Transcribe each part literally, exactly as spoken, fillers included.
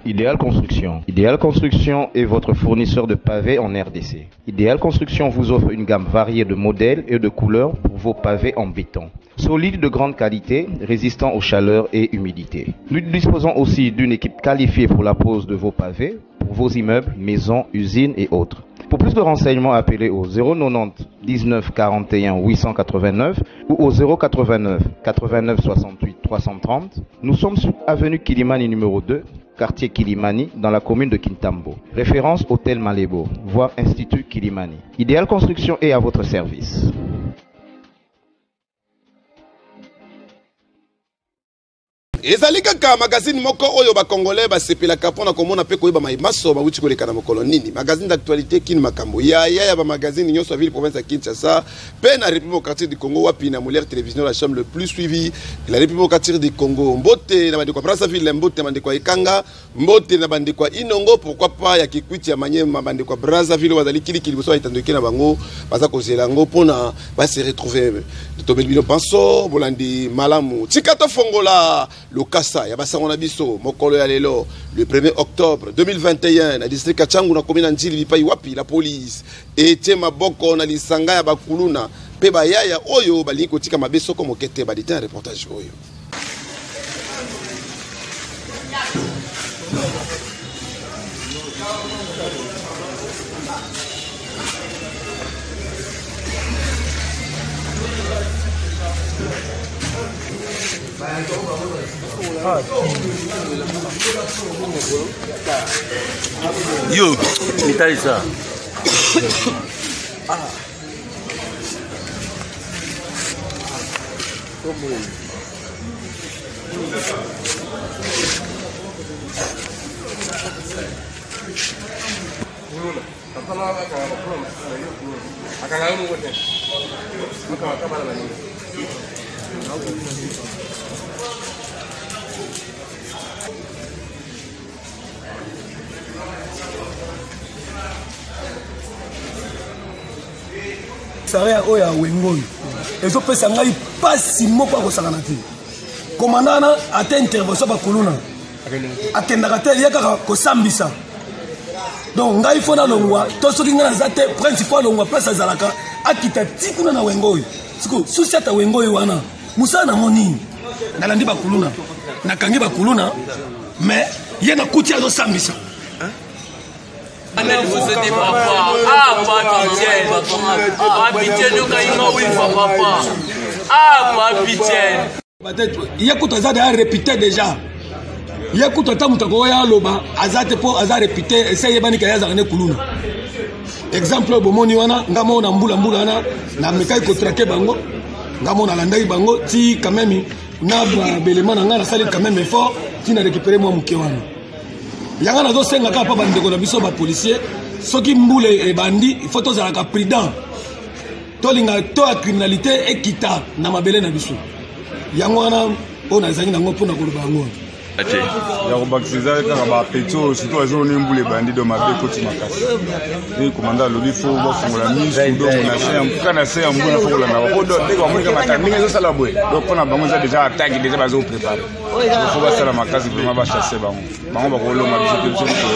Idéal Construction. Idéal Construction est votre fournisseur de pavés en R D C. Idéal Construction vous offre une gamme variée de modèles et de couleurs pour vos pavés en béton. Solide, de grande qualité, résistant aux chaleurs et humidités. Nous disposons aussi d'une équipe qualifiée pour la pose de vos pavés, pour vos immeubles, maisons, usines et autres. Pour plus de renseignements, appelez au zéro quatre-vingt-dix dix-neuf quarante et un huit cent quatre-vingt-neuf ou au zéro quatre-vingt-neuf quatre-vingt-neuf soixante-huit trois cent trente. Nous sommes sur avenue Kilimani numéro deux, quartier Kilimani, dans la commune de Kintambo. Référence Hôtel Malebo, voire Institut Kilimani. Idéal Construction est à votre service. ezali kaka magazine moko oyo ba congolais ba sepelaka pona komona pe koyeba mayimaso ba wuti koleka na mokolo nini magazine d'actualité kini makambo ya ya ya ba magazine nyonso ville province ya Kinshasa pe na République démocratique du Congo wapi na Molière télévision la chaîne le plus suivi la République démocratique du Congo mbote na bandi kwa Brazzaville mbote na bandi kwa Ikanga mbote na bandi kwa Inongo pourquoi pas ya Kikwiti ya Manyema bandi kwa Brazzaville bazali kili kili boso itandoki na bango baza kozela ngo pona ba se retrouver to belbino penso bolandi malamu tikato fongola Lokasa, Yabasango Nabiso, Mokolo Yalelo, le premier octobre deux mille vingt et un, na district Kachangu na commune Njili Lipai Wapi, la police, et Tema Boko na Lisanga ya Bakuluna, Peba Yaya Oyo, Baliko Tika Mabeso comme Okete, Badite un reportage Oyo. Yo, mitali ça. Ah. Saria oya wengoyi ezo pesa ngai pasi moko akosangana te komandana ate intervention bakuluna akendaka te ye kaka kosambisa donc ngai fo nalongwa to soki ngai naza te principal alongwa place azalaka akita ti kuna na wengoyi siko susi ata wengoyi wana musala nango nini nalandi bakuluna nakangi bakuluna mais ye nakuti azosambisa. Mais vous êtes papa. Ah, ma pitié. Ma pitié, nous caïmons, oui, papa. Ah, ma pitié. Il y a tout à répété déjà. Il y a tout à temps, loba, azate po azar répété, essaye bani kaya zane kuluna. Exemple, bomoni wana, ngamo na mbula mbula na, na mekai ko traquer bango, ngamo na landai bango, ti quand même, na belema na ngana sali quand même effort, ti na récupérer moi muke wana. Yanga nazo senga kapa bandeko na biso ba policier soki mbule e bandi il faut tozalaka prudent tolinga to a criminalité ekita na mabele na biso yango wana ona ezangi nango pona koloba ngo ate ya ko bakisiza kaka ba peto surtout azo ni mbule bandi do mabe koti makasi ni komanda lobi fo ba fungola mingi do na se kana se mbule fungola na ko do de ko mo ka mata ninga zo sala boy donc pona bango za déjà attaque déjà bazo préparer il faut ba sala makasi vraiment ba chasser bango bango ba ko longa biso biso ko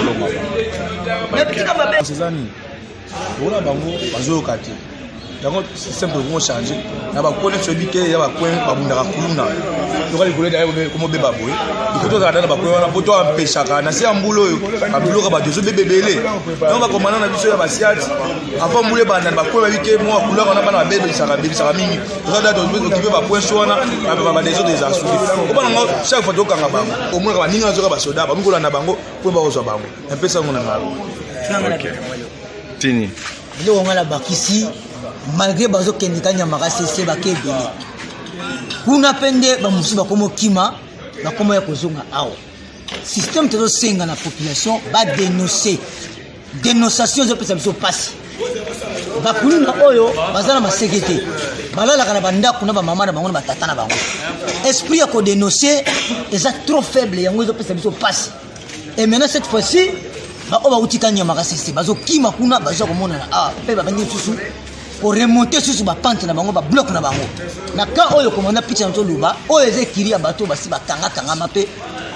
longa Cezani bona bango bazo kati donc c'est simple pour changer na ba connaître celui qui ya ba coin ba bundaka kuluna to kali kuleda yo comme beba boy il faut to ba coin na poto empêcher na se ambulo yo ba bulo ba dezo bebebele donc ba komana na biso ya ba siat avant mbule ba na ba coin ba wike mo couleur na bana bebe saka bebe saka mingi to da to occuper ba coin so na ba ba dezo des assoudés ko bana ngo chaque fois to kanga bango au moins ba ninga zo ba soda ba ngola na bango po ba zo bango un peu ça ngona ngalo. OK. Tini. Lo ngala bakisi malgré bazo kendika nyamaka sese bakebele kuna pende ba musu bakomo kima bakomo ya kozonga awo système tezo senga na population ba dénoncer dénonciation zo pesa biso passe bakuluna oyo bazala ma sécurité balala kana banda kuna ba mama na bango na batata na bango esprit ya ko dénoncer eza trop faible yango zo pesa biso passe et maintenant cette fois-ci ba oba utika nyamaka sese bazo kima kuna bazo komona na ah pe ba bandi susu pour remonter sur ba pente na bango ba bloc na bango na ka oyo komanda picha nto luba oyo eze kiri ya bato basi ba kanga kanga mape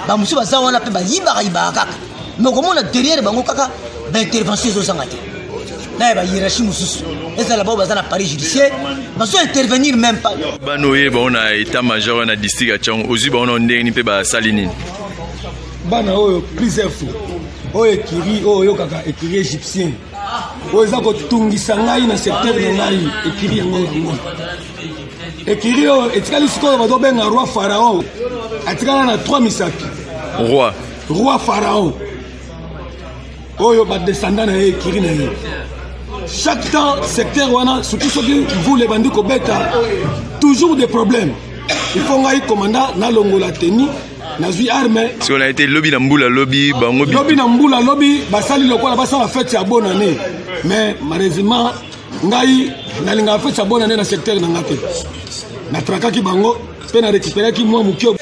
bamusu baza wana pe bayibaka yibaka kaka mais komona derrière bango kaka baintervention ezozanga te na ba hiérarchie mosusu ezala bao baza na pari judiciaire bazo intervenir même pas bano ye baona état major na district ya Tchang ozwi baona ndenge ni pe basali nini bana oyo plusieurs fois oyo ekiri oyo kaka ekiri égyptien oyo eza kotungisa ngai na secteur na ngai ekiri yango yango ekiri oyo etikali sikoyo bazobenga roi pharaon atikala na trois misaki roi roi pharaon oyo badescendant na ye ekiri na ye chaque temps secteur wana surtout soki mvula ebandi kobeta toujours des problèmes il faut ngai commandant nalongola teni nazwi arme si on a été lobby na mbula lobby bango lobby na mbula lobby basali lokola basala fête ya bonne année mais malheureusement ngai nalinga fête ya bonne année na secteur na ngate na trakaki bango pe na récupéraki moi mukio